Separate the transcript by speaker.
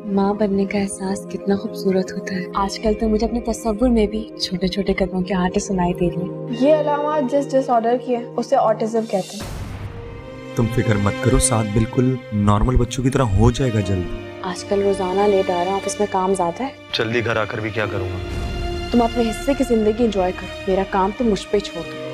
Speaker 1: माँ बनने का एहसास कितना खूबसूरत होता है। आजकल तो मुझे अपने तस्वुर में भी छोटे छोटे कदमों के आटे सुनाई दे रही है।
Speaker 2: ये अलामत जिस ऑर्डर की है उसे ऑटिज्म कहते हैं।
Speaker 3: तुम फिक्र मत करो, साथ बिल्कुल नॉर्मल बच्चों की तरह हो जाएगा जल्द।
Speaker 1: आजकल रोजाना लेट आ रहा हूँ, ऑफिस में काम ज्यादा है।
Speaker 3: जल्दी घर आकर भी क्या करूँगा।
Speaker 1: तुम अपने हिस्से की जिंदगी एंजॉय करो, मेरा काम तुम मुझ पे छोड़ दो।